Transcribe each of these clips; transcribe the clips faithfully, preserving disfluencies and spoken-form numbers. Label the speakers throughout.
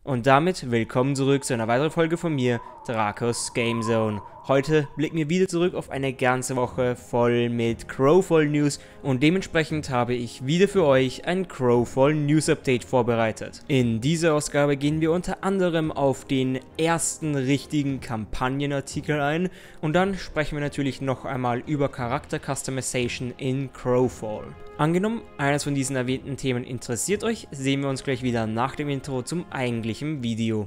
Speaker 1: Und damit willkommen zurück zu einer weiteren Folge von mir, Drakos Game Zone. Heute blicken wir wieder zurück auf eine ganze Woche voll mit Crowfall News und dementsprechend habe ich wieder für euch ein Crowfall News Update vorbereitet. In dieser Ausgabe gehen wir unter anderem auf den ersten richtigen Kampagnenartikel ein und dann sprechen wir natürlich noch einmal über Charakter Customization in Crowfall. Angenommen, eines von diesen erwähnten Themen interessiert euch, sehen wir uns gleich wieder nach dem Intro zum eigentlichen Video.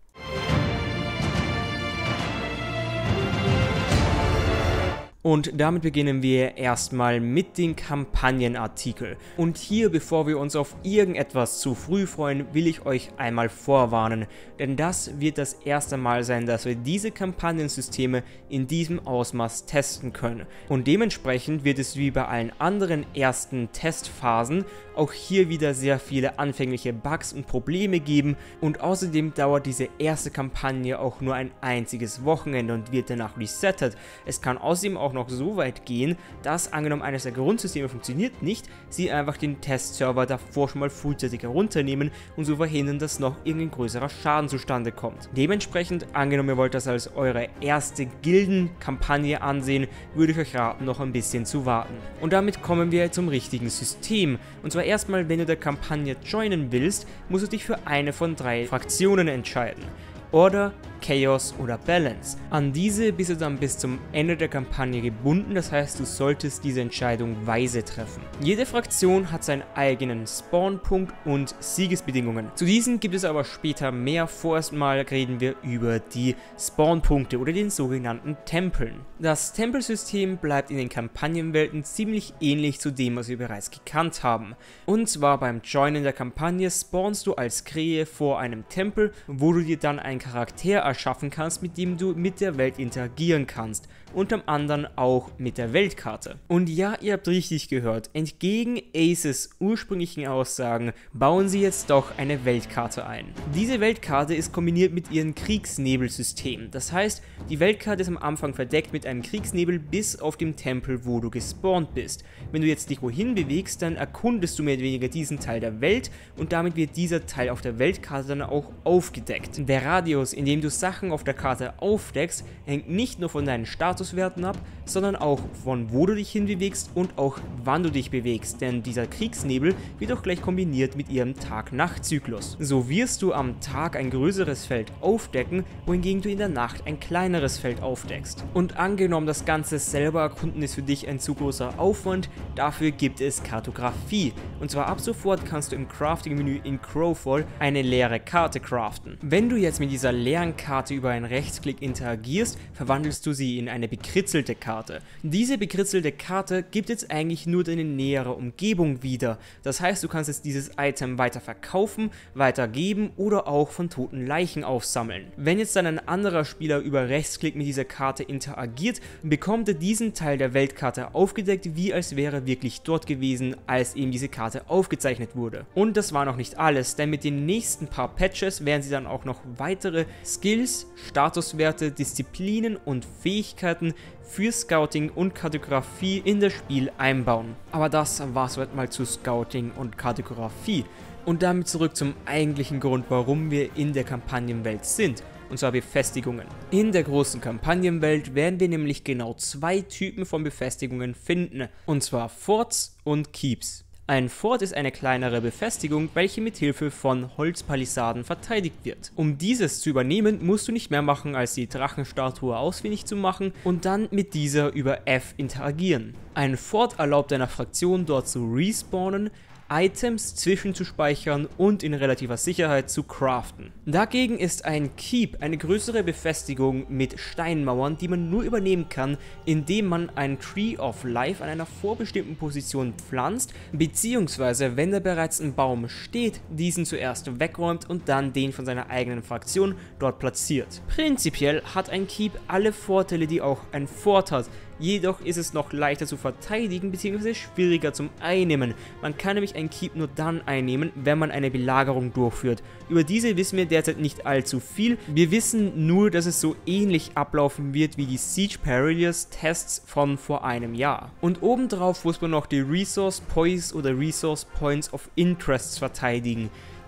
Speaker 1: Und damit beginnen wir erstmal mit den Kampagnenartikel. Und hier, bevor wir uns auf irgendetwas zu früh freuen, will ich euch einmal vorwarnen. Denn das wird das erste Mal sein, dass wir diese Kampagnensysteme in diesem Ausmaß testen können. Und dementsprechend wird es wie bei allen anderen ersten Testphasen auch hier wieder sehr viele anfängliche Bugs und Probleme geben. Und außerdem dauert diese erste Kampagne auch nur ein einziges Wochenende und wird danach resettet. Es kann außerdem auch noch so weit gehen, dass angenommen eines der Grundsysteme funktioniert nicht, sie einfach den Testserver davor schon mal frühzeitig herunternehmen und so verhindern, dass noch irgendein größerer Schaden zustande kommt. Dementsprechend, angenommen ihr wollt das als eure erste Gildenkampagne ansehen, würde ich euch raten, noch ein bisschen zu warten. Und damit kommen wir zum richtigen System. Und zwar erstmal, wenn du der Kampagne joinen willst, musst du dich für eine von drei Fraktionen entscheiden. Order, Chaos oder Balance. An diese bist du dann bis zum Ende der Kampagne gebunden, das heißt, du solltest diese Entscheidung weise treffen. Jede Fraktion hat seinen eigenen Spawnpunkt und Siegesbedingungen. Zu diesen gibt es aber später mehr. Vorerst mal reden wir über die Spawnpunkte oder den sogenannten Tempeln. Das Tempelsystem bleibt in den Kampagnenwelten ziemlich ähnlich zu dem, was wir bereits gekannt haben. Und zwar beim Joinen der Kampagne spawnst du als Krähe vor einem Tempel, wo du dir dann einen Charakter erschaffen kannst, mit dem du mit der Welt interagieren kannst. Unter anderem auch mit der Weltkarte. Und ja, ihr habt richtig gehört, entgegen Aces ursprünglichen Aussagen bauen sie jetzt doch eine Weltkarte ein. Diese Weltkarte ist kombiniert mit ihrem Kriegsnebelsystem. Das heißt, die Weltkarte ist am Anfang verdeckt mit einem Kriegsnebel bis auf dem Tempel, wo du gespawnt bist. Wenn du jetzt dich wohin bewegst, dann erkundest du mehr oder weniger diesen Teil der Welt und damit wird dieser Teil auf der Weltkarte dann auch aufgedeckt. Der Radius, in dem du Sachen auf der Karte aufdeckst, hängt nicht nur von deinen Statuswerten ab, sondern auch von wo du dich hinbewegst und auch wann du dich bewegst, denn dieser Kriegsnebel wird auch gleich kombiniert mit ihrem Tag-Nacht-Zyklus. So wirst du am Tag ein größeres Feld aufdecken, wohingegen du in der Nacht ein kleineres Feld aufdeckst. Und angenommen, das Ganze selber erkunden ist für dich ein zu großer Aufwand, dafür gibt es Kartografie. Und zwar ab sofort kannst du im Crafting-Menü in Crowfall eine leere Karte craften. Wenn du jetzt mit dieser leeren Karte über einen Rechtsklick interagierst, verwandelst du sie in eine bekritzelte Karte. Diese bekritzelte Karte gibt jetzt eigentlich nur deine nähere Umgebung wieder. Das heißt, du kannst jetzt dieses Item weiter verkaufen, weitergeben oder auch von toten Leichen aufsammeln. Wenn jetzt dann ein anderer Spieler über Rechtsklick mit dieser Karte interagiert, bekommt er diesen Teil der Weltkarte aufgedeckt, wie als wäre er wirklich dort gewesen, als eben diese Karte aufgezeichnet wurde. Und das war noch nicht alles, denn mit den nächsten paar Patches werden sie dann auch noch weitere Skills, Statuswerte, Disziplinen und Fähigkeiten für Scouting und Kartografie in das Spiel einbauen. Aber das war es mal zu Scouting und Kartografie. Und damit zurück zum eigentlichen Grund, warum wir in der Kampagnenwelt sind. Und zwar Befestigungen. In der großen Kampagnenwelt werden wir nämlich genau zwei Typen von Befestigungen finden. Und zwar Forts und Keeps. Ein Fort ist eine kleinere Befestigung, welche mit Hilfe von Holzpalisaden verteidigt wird. Um dieses zu übernehmen, musst du nicht mehr machen, als die Drachenstatue ausfindig zu machen und dann mit dieser über F interagieren. Ein Fort erlaubt deiner Fraktion dort zu respawnen, Items zwischenzuspeichern und in relativer Sicherheit zu craften. Dagegen ist ein Keep eine größere Befestigung mit Steinmauern, die man nur übernehmen kann, indem man einen Tree of Life an einer vorbestimmten Position pflanzt, beziehungsweise wenn da bereits ein Baum steht, diesen zuerst wegräumt und dann den von seiner eigenen Fraktion dort platziert. Prinzipiell hat ein Keep alle Vorteile, die auch ein Fort hat. Jedoch ist es noch leichter zu verteidigen bzw. schwieriger zum Einnehmen. Man kann nämlich ein Keep nur dann einnehmen, wenn man eine Belagerung durchführt. Über diese wissen wir derzeit nicht allzu viel. Wir wissen nur, dass es so ähnlich ablaufen wird wie die Siege Perilous Tests von vor einem Jahr. Und obendrauf muss man noch die Resource Points oder Resource Points of Interests verteidigen.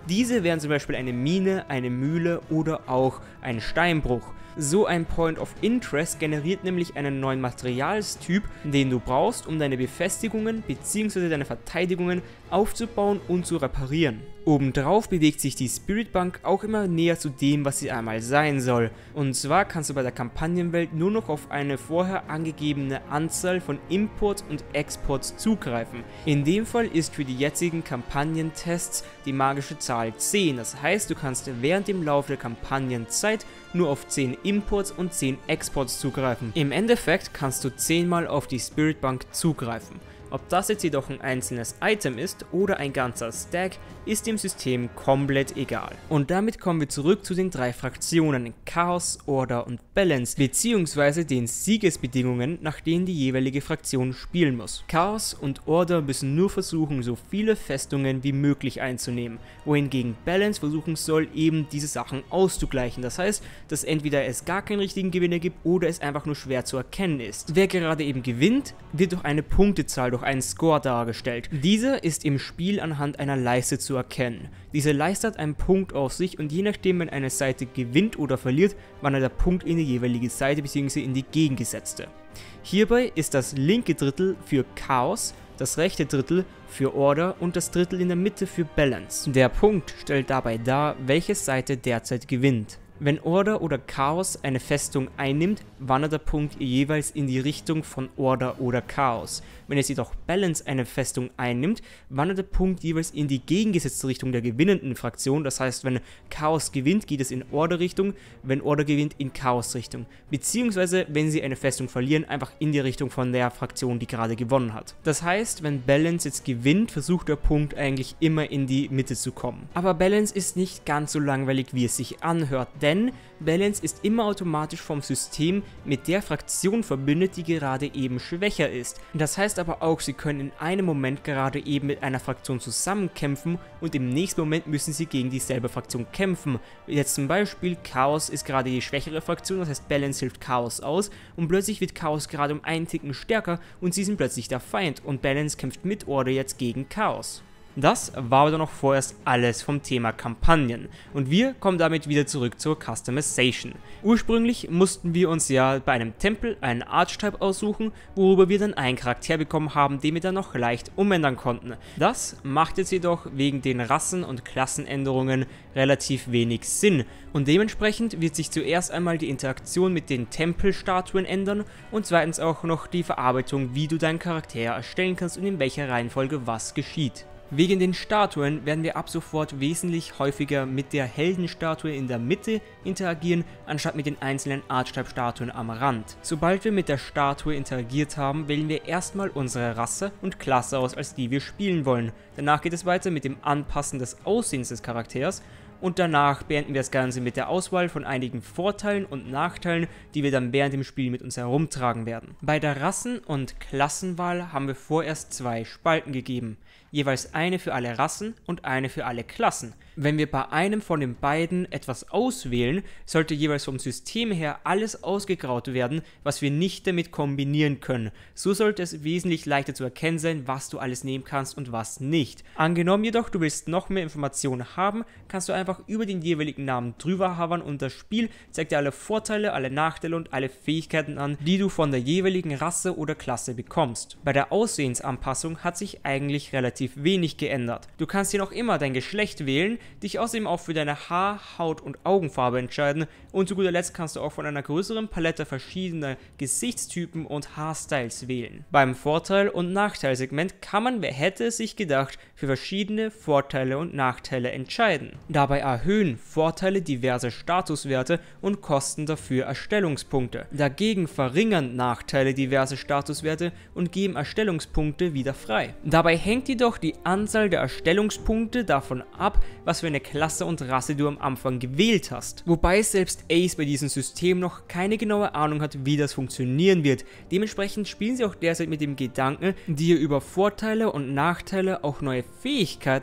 Speaker 1: Diese wären zum Beispiel eine Mine, eine Mühle oder auch ein Steinbruch. So ein Point of Interest generiert nämlich einen neuen Materialstyp, den du brauchst, um deine Befestigungen bzw. deine Verteidigungen aufzubauen und zu reparieren. Obendrauf bewegt sich die Spiritbank auch immer näher zu dem, was sie einmal sein soll. Und zwar kannst du bei der Kampagnenwelt nur noch auf eine vorher angegebene Anzahl von Imports und Exports zugreifen. In dem Fall ist für die jetzigen Kampagnentests die magische Zahl zehn. Das heißt, du kannst während dem Laufe der Kampagnenzeit nur auf zehn Imports und zehn Exports zugreifen. Im Endeffekt kannst du zehn Mal auf die Spiritbank zugreifen. Ob das jetzt jedoch ein einzelnes Item ist oder ein ganzer Stack, ist dem System komplett egal. Und damit kommen wir zurück zu den drei Fraktionen Chaos, Order und Balance, beziehungsweise den Siegesbedingungen, nach denen die jeweilige Fraktion spielen muss. Chaos und Order müssen nur versuchen, so viele Festungen wie möglich einzunehmen, wohingegen Balance versuchen soll, eben diese Sachen auszugleichen. Das heißt, dass entweder es gar keinen richtigen Gewinner gibt oder es einfach nur schwer zu erkennen ist. Wer gerade eben gewinnt, wird durch eine Punktezahl, durch einen Score dargestellt. Dieser ist im Spiel anhand einer Leiste zu erkennen. Diese Leiste hat einen Punkt auf sich und je nachdem, wenn eine Seite gewinnt oder verliert, wandert der Punkt in die jeweilige Seite bzw. in die gegengesetzte. Hierbei ist das linke Drittel für Chaos, das rechte Drittel für Order und das Drittel in der Mitte für Balance. Der Punkt stellt dabei dar, welche Seite derzeit gewinnt. Wenn Order oder Chaos eine Festung einnimmt, wandert der Punkt jeweils in die Richtung von Order oder Chaos. Wenn es jedoch Balance eine Festung einnimmt, wandert der Punkt jeweils in die gegengesetzte Richtung der gewinnenden Fraktion. Das heißt, wenn Chaos gewinnt, geht es in Order-Richtung, wenn Order gewinnt, in Chaos-Richtung. Beziehungsweise, wenn sie eine Festung verlieren, einfach in die Richtung von der Fraktion, die gerade gewonnen hat. Das heißt, wenn Balance jetzt gewinnt, versucht der Punkt eigentlich immer in die Mitte zu kommen. Aber Balance ist nicht ganz so langweilig, wie es sich anhört, denn Balance ist immer automatisch vom System mit der Fraktion verbündet, die gerade eben schwächer ist. Das heißt aber auch, sie können in einem Moment gerade eben mit einer Fraktion zusammenkämpfen und im nächsten Moment müssen sie gegen dieselbe Fraktion kämpfen. Jetzt zum Beispiel, Chaos ist gerade die schwächere Fraktion, das heißt Balance hilft Chaos aus und plötzlich wird Chaos gerade um einen Ticken stärker und sie sind plötzlich der Feind und Balance kämpft mit Order jetzt gegen Chaos. Das war aber noch vorerst alles vom Thema Kampagnen und wir kommen damit wieder zurück zur Customization. Ursprünglich mussten wir uns ja bei einem Tempel einen Archetype aussuchen, worüber wir dann einen Charakter bekommen haben, den wir dann noch leicht umändern konnten. Das macht jetzt jedoch wegen den Rassen- und Klassenänderungen relativ wenig Sinn und dementsprechend wird sich zuerst einmal die Interaktion mit den Tempelstatuen ändern und zweitens auch noch die Verarbeitung, wie du deinen Charakter erstellen kannst und in welcher Reihenfolge was geschieht. Wegen den Statuen werden wir ab sofort wesentlich häufiger mit der Heldenstatue in der Mitte interagieren, anstatt mit den einzelnen Archetype-Statuen am Rand. Sobald wir mit der Statue interagiert haben, wählen wir erstmal unsere Rasse und Klasse aus, als die wir spielen wollen. Danach geht es weiter mit dem Anpassen des Aussehens des Charakters und danach beenden wir das Ganze mit der Auswahl von einigen Vorteilen und Nachteilen, die wir dann während dem Spiel mit uns herumtragen werden. Bei der Rassen- und Klassenwahl haben wir vorerst zwei Spalten gegeben. Jeweils eine für alle Rassen und eine für alle Klassen. Wenn wir bei einem von den beiden etwas auswählen, sollte jeweils vom System her alles ausgegraut werden, was wir nicht damit kombinieren können. So sollte es wesentlich leichter zu erkennen sein, was du alles nehmen kannst und was nicht. Angenommen jedoch, du willst noch mehr Informationen haben, kannst du einfach über den jeweiligen Namen drüber hovern und das Spiel zeigt dir alle Vorteile, alle Nachteile und alle Fähigkeiten an, die du von der jeweiligen Rasse oder Klasse bekommst. Bei der Aussehensanpassung hat sich eigentlich relativ wenig geändert. Du kannst hier noch immer dein Geschlecht wählen, dich außerdem auch für deine Haar-, Haut- und Augenfarbe entscheiden und zu guter Letzt kannst du auch von einer größeren Palette verschiedener Gesichtstypen und Haarstyles wählen. Beim Vorteil- und Nachteilsegment kann man, wer hätte es sich gedacht, für verschiedene Vorteile und Nachteile entscheiden. Dabei erhöhen Vorteile diverse Statuswerte und kosten dafür Erstellungspunkte. Dagegen verringern Nachteile diverse Statuswerte und geben Erstellungspunkte wieder frei. Dabei hängt jedoch die Anzahl der Erstellungspunkte davon ab, was für eine Klasse und Rasse du am Anfang gewählt hast. Wobei selbst Ace bei diesem System noch keine genaue Ahnung hat, wie das funktionieren wird. Dementsprechend spielen sie auch derzeit mit dem Gedanken, dir über Vorteile und Nachteile auch neue Fähigkeiten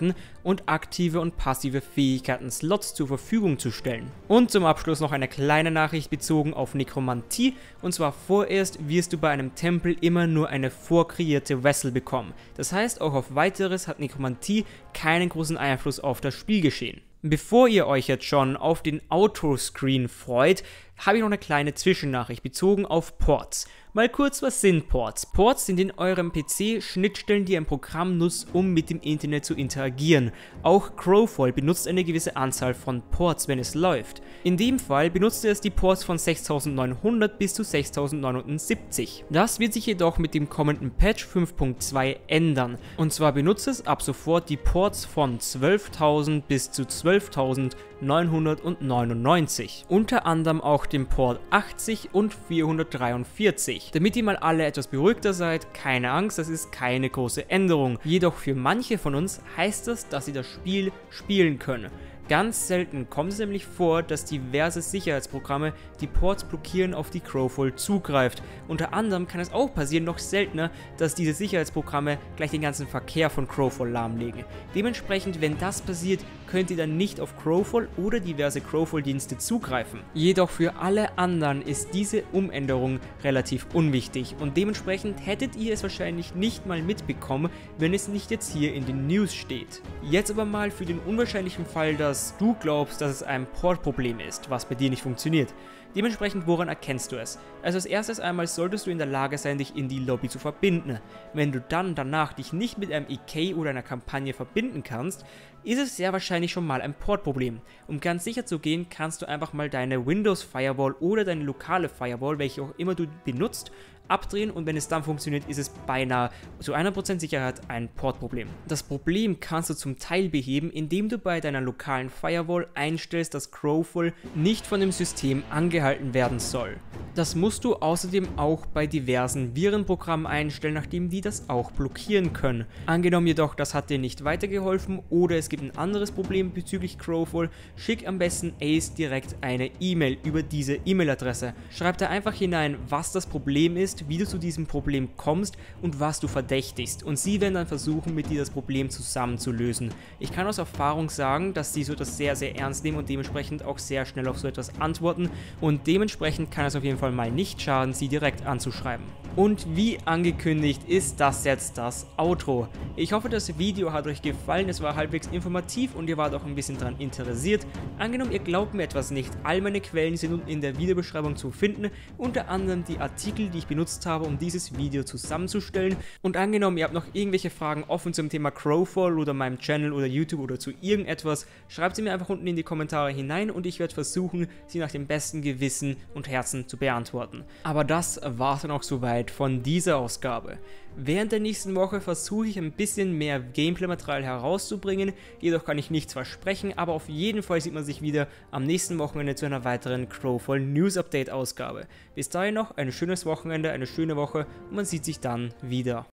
Speaker 1: und aktive und passive Fähigkeiten-Slots zur Verfügung zu stellen. Und zum Abschluss noch eine kleine Nachricht bezogen auf Nekromantie, und zwar vorerst wirst du bei einem Tempel immer nur eine vorkreierte Vessel bekommen. Das heißt, auch auf weiteres hat Nekromantie keinen großen Einfluss auf das Spielgeschehen. Bevor ihr euch jetzt schon auf den Outro-Screen freut, habe ich noch eine kleine Zwischennachricht bezogen auf Ports. Mal kurz, was sind Ports? Ports sind in eurem P C Schnittstellen, die ein Programm nutzt, um mit dem Internet zu interagieren. Auch Crowfall benutzt eine gewisse Anzahl von Ports, wenn es läuft. In dem Fall benutzt es die Ports von sechstausendneunhundert bis zu sechstausendneunhundertsiebzig. Das wird sich jedoch mit dem kommenden Patch fünf Punkt zwei ändern. Und zwar benutzt es ab sofort die Ports von zwölftausend bis zu zwölftausendneunhundertneunundneunzig. Unter anderem auch den Port achtzig und vierhundertdreiundvierzig. Damit ihr mal alle etwas beruhigter seid, keine Angst, das ist keine große Änderung. Jedoch für manche von uns heißt das, dass sie das Spiel spielen können. Ganz selten kommt es nämlich vor, dass diverse Sicherheitsprogramme die Ports blockieren, auf die Crowfall zugreift. Unter anderem kann es auch passieren, noch seltener, dass diese Sicherheitsprogramme gleich den ganzen Verkehr von Crowfall lahmlegen. Dementsprechend, wenn das passiert, könnt ihr dann nicht auf Crowfall oder diverse Crowfall-Dienste zugreifen. Jedoch für alle anderen ist diese Umänderung relativ unwichtig und dementsprechend hättet ihr es wahrscheinlich nicht mal mitbekommen, wenn es nicht jetzt hier in den News steht. Jetzt aber mal für den unwahrscheinlichen Fall, dass dass du glaubst, dass es ein Port-Problem ist, was bei dir nicht funktioniert. Dementsprechend, woran erkennst du es? Also als erstes einmal solltest du in der Lage sein, dich in die Lobby zu verbinden. Wenn du dann danach dich nicht mit einem E K oder einer Kampagne verbinden kannst, ist es sehr wahrscheinlich schon mal ein Port-Problem. Um ganz sicher zu gehen, kannst du einfach mal deine Windows Firewall oder deine lokale Firewall, welche auch immer du benutzt, abdrehen und wenn es dann funktioniert, ist es beinahe zu hundert Prozent Sicherheit ein Port-Problem. Das Problem kannst du zum Teil beheben, indem du bei deiner lokalen Firewall einstellst, dass Crowfall nicht von dem System angehalten werden soll. Das musst du außerdem auch bei diversen Virenprogrammen einstellen, nachdem die das auch blockieren können. Angenommen jedoch, das hat dir nicht weitergeholfen oder es gibt ein anderes Problem bezüglich Crowfall, schick am besten Ace direkt eine E-Mail über diese E-Mail-Adresse. Schreib da einfach hinein, was das Problem ist, wie du zu diesem Problem kommst und was du verdächtigst und sie werden dann versuchen, mit dir das Problem zusammen zu lösen. Ich kann aus Erfahrung sagen, dass sie so etwas sehr, sehr ernst nehmen und dementsprechend auch sehr schnell auf so etwas antworten und dementsprechend kann es auf jeden Fall mal nicht schaden, sie direkt anzuschreiben. Und wie angekündigt ist das jetzt das Outro. Ich hoffe, das Video hat euch gefallen, es war halbwegs informativ und ihr wart auch ein bisschen daran interessiert. Angenommen, ihr glaubt mir etwas nicht, all meine Quellen sind unten in der Videobeschreibung zu finden, unter anderem die Artikel, die ich benutzt habe, um dieses Video zusammenzustellen. Und angenommen, ihr habt noch irgendwelche Fragen offen zum Thema Crowfall oder meinem Channel oder YouTube oder zu irgendetwas, schreibt sie mir einfach unten in die Kommentare hinein und ich werde versuchen, sie nach dem besten Gewissen und Herzen zu beantworten. Aber das war dann auch soweit von dieser Ausgabe. Während der nächsten Woche versuche ich ein bisschen mehr Gameplay-Material herauszubringen, jedoch kann ich nichts versprechen, aber auf jeden Fall sieht man sich wieder am nächsten Wochenende zu einer weiteren Crowfall News Update Ausgabe. Bis dahin noch ein schönes Wochenende, eine schöne Woche und man sieht sich dann wieder.